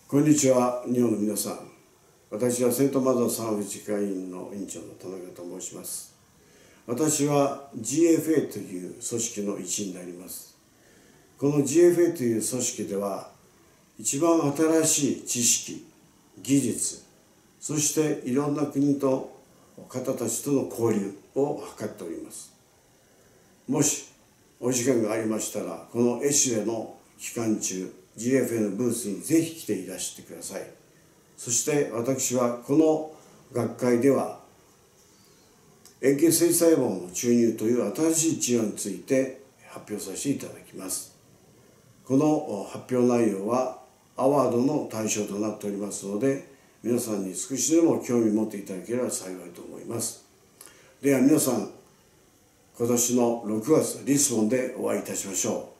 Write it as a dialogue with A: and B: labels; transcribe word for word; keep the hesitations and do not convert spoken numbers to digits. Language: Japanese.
A: こんにちは、日本の皆さん。私はセントマザー産婦人科医院の院長の田中と申します。私は ジーエフエー という組織の一員であります。この ジーエフエー という組織では、一番新しい知識、技術、そしていろんな国と方たちとの交流を図っております。もしお時間がありましたら、このエシュエの期間中、ジーエフエー のブースにぜひ来ていらしてください。そして私はこの学会では円形性細胞の注入という新しい治療について発表させていただきます。この発表内容はアワードの対象となっておりますので、皆さんに少しでも興味を持っていただければ幸いと思います。では皆さん、今年のろくがつリスボンでお会いいたしましょう。